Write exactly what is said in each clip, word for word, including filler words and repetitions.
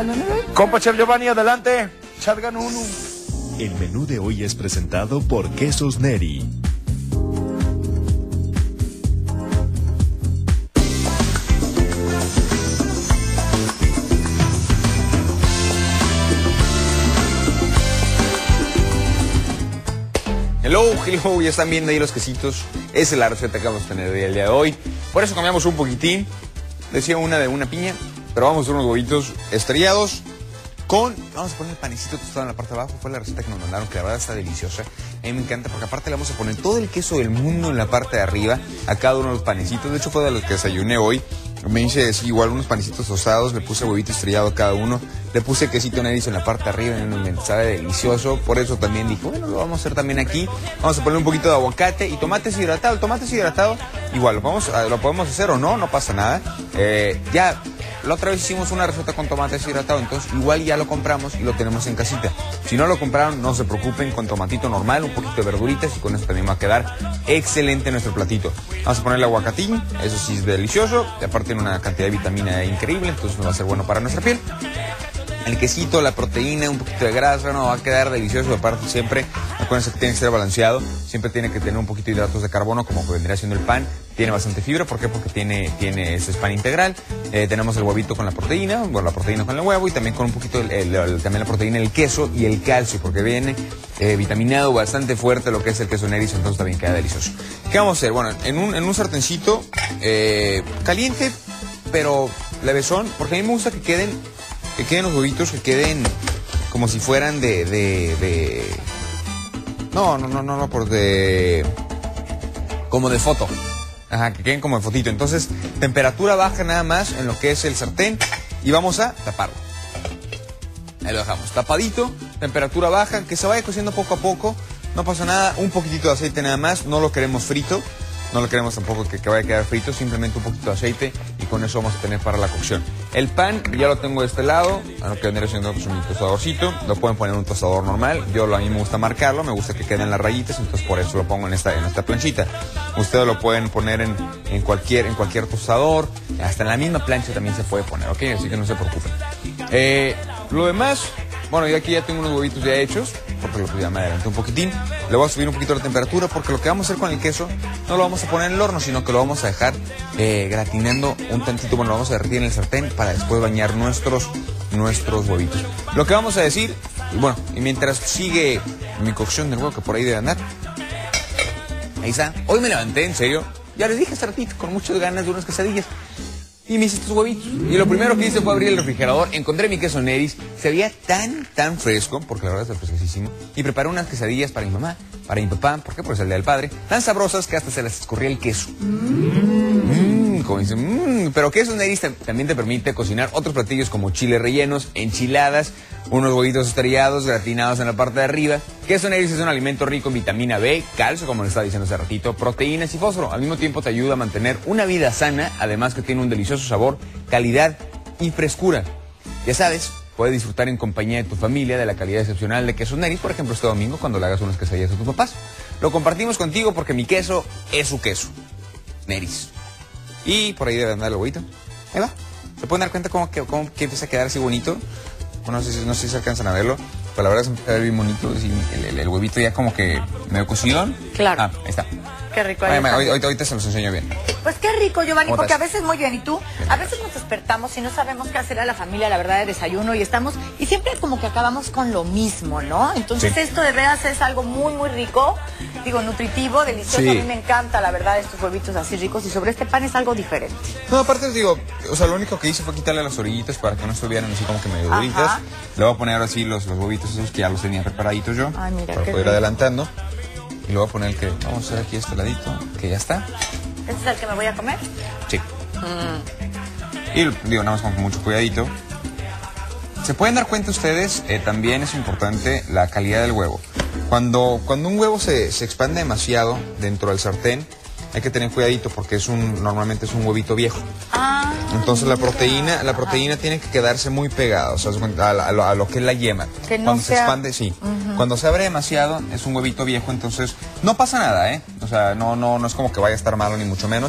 al menú de hoy. Compa Chef Giovanni, adelante. Chargan uno. El menú de hoy es presentado por Quesos Neri. Hello, hello, ya están viendo ahí los quesitos. Esa es la receta que vamos a tener el día de hoy. Por eso cambiamos un poquitín. Decía una de una piña, pero vamos a hacer unos huevitos estrellados con... Vamos a poner el panecito tostado en la parte de abajo. Fue la receta que nos mandaron, que la verdad está deliciosa. A mí me encanta porque aparte le vamos a poner todo el queso del mundo en la parte de arriba a cada uno de los panecitos. De hecho fue de los que desayuné hoy. Me hice sí, igual unos panecitos tostados, le puse huevito estrellado a cada uno, le puse quesito Neris en la parte de arriba, me sabe delicioso, por eso también dije, bueno, lo vamos a hacer también aquí, vamos a poner un poquito de aguacate y tomate deshidratado. El tomate deshidratado, igual, lo podemos, lo podemos hacer o no, no pasa nada. Eh, ya, la otra vez hicimos una receta con tomate deshidratado, entonces igual ya lo compramos y lo tenemos en casita. Si no lo compraron, no se preocupen, con tomatito normal, un poquito de verduritas y con eso también va a quedar excelente nuestro platito. Vamos a ponerle aguacatín, eso sí es delicioso, y aparte tiene una cantidad de vitamina increíble, entonces nos va a ser bueno para nuestra piel. El quesito, la proteína, un poquito de grasa, no va a quedar delicioso. Aparte siempre, acuérdense que tiene que ser balanceado, siempre tiene que tener un poquito de hidratos de carbono, como vendría siendo el pan. Tiene bastante fibra, ¿por qué? Porque tiene, tiene este pan integral. Eh, tenemos el huevito con la proteína, bueno, la proteína con el huevo y también con un poquito, el, el, el, también la proteína, el queso y el calcio, porque viene eh, vitaminado bastante fuerte lo que es el queso Neris, entonces también queda delicioso. ¿Qué vamos a hacer? Bueno, en un, en un sartencito eh, caliente, pero levesón, porque a mí me gusta que queden, que queden los huevitos, que queden como si fueran de, de, de... No, no, no, no, no, por de... como de foto. Ajá, que queden como de fotito. Entonces, temperatura baja nada más en lo que es el sartén y vamos a taparlo. Ahí lo dejamos, tapadito, temperatura baja, que se vaya cociendo poco a poco, no pasa nada, un poquitito de aceite nada más, no lo queremos frito, no lo queremos tampoco que, que vaya a quedar frito, simplemente un poquito de aceite y con eso vamos a tener para la cocción. El pan ya lo tengo de este lado, a lo que vendría siendo pues, un tostadorcito, lo pueden poner en un tostador normal, yo a mí me gusta marcarlo, me gusta que queden las rayitas, entonces por eso lo pongo en esta, en esta planchita. Ustedes lo pueden poner en, en, cualquier, en cualquier tostador, hasta en la misma plancha también se puede poner, ¿ok? Así que no se preocupen. Eh, lo demás, bueno, yo aquí ya tengo unos huevitos ya hechos, porque lo pues, ya me adelanté un poquitín. Le voy a subir un poquito la temperatura, porque lo que vamos a hacer con el queso no lo vamos a poner en el horno, sino que lo vamos a dejar eh, gratinando un tantito, bueno, lo vamos a derretir en el sartén para después bañar nuestros, nuestros huevitos. Lo que vamos a decir, y bueno, y mientras sigue mi cocción del huevo, que por ahí debe andar, ahí está. Hoy me levanté, en serio, ya les dije hace ratito, con muchas ganas de unas quesadillas. Y me hice estos huevitos. Y lo primero que hice fue abrir el refrigerador, encontré mi queso Neris, se veía tan, tan fresco, porque la verdad es fresquísimo, y preparé unas quesadillas para mi mamá, para mi papá, ¿por qué? Porque es el día del padre, tan sabrosas que hasta se les escurría el queso. Mmm, como dicen, mmm, pero queso Neris también te permite cocinar otros platillos como chiles rellenos, enchiladas, unos huevitos estrellados, gratinados en la parte de arriba. Queso Neris es un alimento rico en vitamina B, calcio, como les estaba diciendo hace ratito, proteínas y fósforo. Al mismo tiempo te ayuda a mantener una vida sana, además que tiene un delicioso sabor, calidad y frescura. Ya sabes, puedes disfrutar en compañía de tu familia de la calidad excepcional de queso Neris, por ejemplo, este domingo cuando le hagas unas quesadillas a tus papás. Lo compartimos contigo porque mi queso es su queso, Neris. Y por ahí debe andar el huevito. Ahí va. ¿Se pueden dar cuenta cómo, que, cómo que empieza a quedar así bonito? Bueno, no sé, no sé si se alcanzan a verlo, pero la verdad es que empieza a ver bien bonito. El, el, el huevito ya como que medio cocido. Claro. Ah, ahí está. Qué rico. Ay, ahorita, ahorita, ahorita se los enseño bien. Pues qué rico, Giovanni, porque a estás? veces muy bien. ¿Y tú? A veces nos despertamos y no sabemos qué hacer a la familia, la verdad, de desayuno y estamos... Y siempre como que acabamos con lo mismo, ¿no? Entonces Sí. esto de veras es algo muy, muy rico. Digo, nutritivo, delicioso. Sí. A mí me encanta, la verdad, estos huevitos así ricos. Y sobre este pan es algo diferente. No, aparte os digo, o sea, lo único que hice fue quitarle las orillitas para que no estuvieran así como que medio duritas. Le voy a poner ahora sí los, los huevitos esos que ya los tenía preparaditos yo. Ay, mira, para qué poder rico. adelantando. Y le voy a poner el que vamos a hacer aquí este ladito, que ya está. ¿Este es el que me voy a comer? Sí. Mm. Y digo, nada más con mucho cuidadito. Se pueden dar cuenta ustedes, eh, también es importante la calidad del huevo. Cuando, cuando un huevo se, se expande demasiado dentro del sartén, hay que tener cuidadito porque es un, normalmente es un huevito viejo. Ah, Entonces la mira. proteína, la proteína tiene que quedarse muy pegada, o sea, a, la- a lo, a lo que es la yema. Que no Cuando se sea- expande, sí. Ujú. Cuando se abre demasiado, es un huevito viejo, entonces no pasa nada, ¿eh? O sea, no, no, no es como que vaya a estar malo ni mucho menos.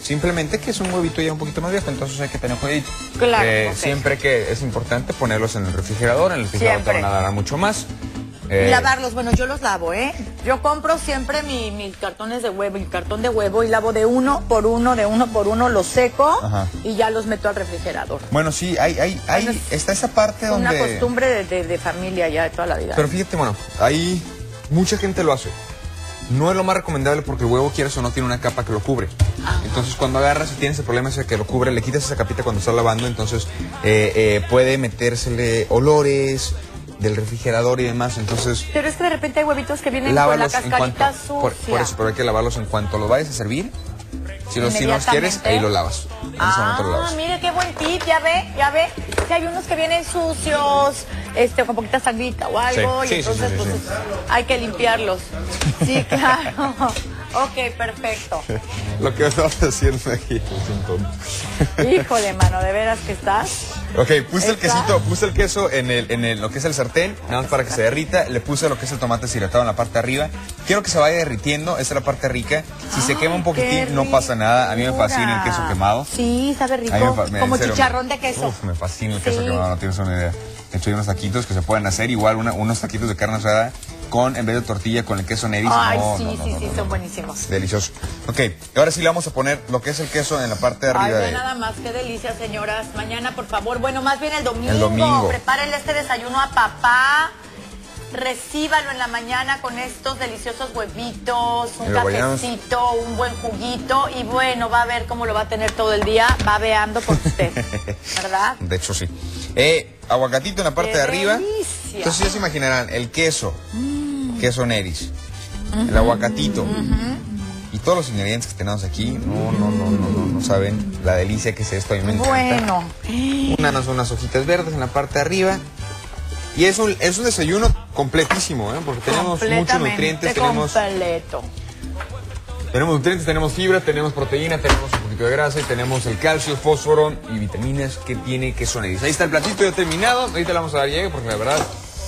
simplemente que es un huevito ya un poquito más viejo, entonces hay que tener cuidado. Claro, Eh, ok. Siempre que es importante ponerlos en el refrigerador, en el refrigerador te Siempre. van a dar mucho más. Y Eh, lavarlos, bueno, yo los lavo, ¿eh? Yo compro siempre mi- mis cartones de huevo, mi cartón de huevo y lavo de uno por uno, de uno por uno, los seco Ajá. y ya los meto al refrigerador. Bueno, sí, hay, hay, hay, Bueno, es está esa parte donde... Una costumbre de, de- de familia ya de toda la vida. Pero fíjate, bueno, ahí mucha gente lo hace. No es lo más recomendable porque el huevo, quieres o no, tiene una capa que lo cubre. Entonces, cuando agarras y tienes el problema ese que lo cubre, le quitas esa capita cuando estás lavando, entonces eh, eh, puede metérsele olores del refrigerador y demás. Entonces, Pero es que de repente hay huevitos que vienen con la lávalos en cascarita cuanto... sucia. Por, por eso, pero hay que lavarlos en cuanto los vayas a servir. Si los, si los quieres, ahí lo lavas. En ese momento lo Ah, lavas. mire qué buen tip, ya ve, ya ve. Si hay unos que vienen sucios, este, con poquita sangrita o algo, Sí, y sí, entonces sí, sí, pues sí. hay que limpiarlos. Sí, claro. Ok, perfecto. Lo que estabas haciendo aquí es un tonto. Híjole, mano, de veras que estás. Ok, puse el ¿Está? quesito, puse el queso en el, en el, lo que es el sartén, nada más para que se derrita. Le puse lo que es el tomate deshidratado en la parte de arriba. Quiero que se vaya derritiendo, esa es la parte rica. Si se quema un Ay, poquitín, qué no pasa nada. A mí me fascina el queso ricura. quemado. Sí, sabe rico. A mí me fa- me- Como en serio, chicharrón me- de queso. Uf, me fascina el queso Sí. quemado, no tienes una idea. De hecho, hay unos taquitos que se pueden hacer igual, una- unos taquitos de carne asada con, en vez de tortilla, con el queso Neris. Ay, No, sí, no, no, sí, no, sí, no, son no. buenísimos. Delicioso. Ok, ahora sí le vamos a poner lo que es el queso en la parte de Ay, arriba ve de... nada más, qué delicia, señoras. Mañana, por favor. Bueno, más bien el domingo. El domingo. Prepárenle este desayuno a papá. Recíbalo en la mañana con estos deliciosos huevitos, un Mira, vayamos. cafecito, un buen juguito. Y bueno, va a ver cómo lo va a tener todo el día babeando por usted. ¿Verdad? De hecho, sí. Eh, aguacatito en la parte ¡Qué de arriba. delicia! Entonces ya se imaginarán el queso, queso Neris, el aguacatito y todos los ingredientes que tenemos aquí. No, no, no, no, no, no saben la delicia que es esto. A mí me encanta. Bueno. Unas, unas hojitas verdes en la parte de arriba. Y es un, es un desayuno completísimo, ¿eh? Porque tenemos muchos Completamente nutrientes, tenemos, completo. tenemos nutrientes, tenemos fibra, tenemos proteína, tenemos un poquito de grasa y tenemos el calcio, fósforo y vitaminas que tiene queso Neris. Ahí está el platito ya terminado. Ahorita le vamos a dar llegue porque la verdad...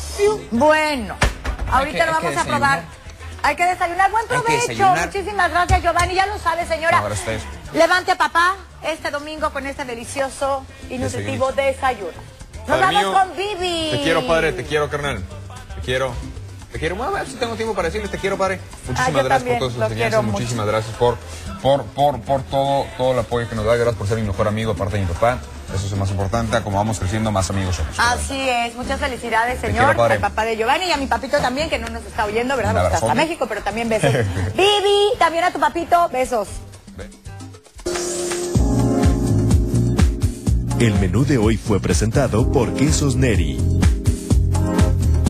Bueno, ahorita que- lo hay que vamos a desayunar. probar. Hay que desayunar. Buen Hay que provecho. desayunar. Muchísimas gracias, Giovanni. Ya lo sabe, señora. Ahora ustedes. Levante a papá este domingo con este delicioso y nutritivo desayuno. Nos Padre vamos mío, con Vivi. Te quiero, padre, te quiero, carnal. Te quiero. Te quiero. Bueno, a ver si tengo tiempo para decirles te quiero, padre. Muchísimas Ah, yo gracias también por todas sus lo enseñanzas. quiero mucho. Muchísimas gracias por, por, por, por todo, todo el apoyo que nos da. Gracias por ser mi mejor amigo, aparte de mi papá. Eso es lo más importante. Como vamos creciendo, más amigos somos. Así es. Muchas felicidades, Te señor. quiero, padre. Al papá de Giovanni y a mi papito también, que no nos está oyendo, ¿verdad? Un Porque está hasta abrazote. México, pero también besos. Vivi, también a tu papito, besos. El menú de hoy fue presentado por Quesos Neri.